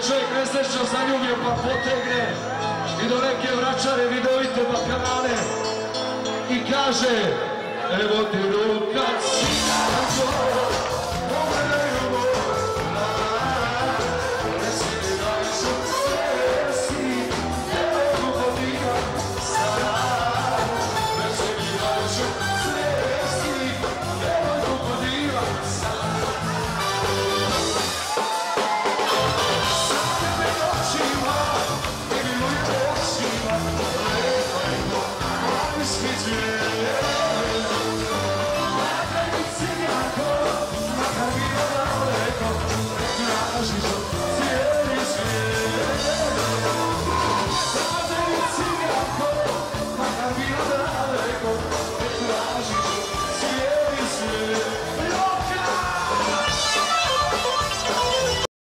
čovjek nesrećno zaljubio pa potegne i do neke vračare vidovite bakanale i kaže evo ti ruka sinako.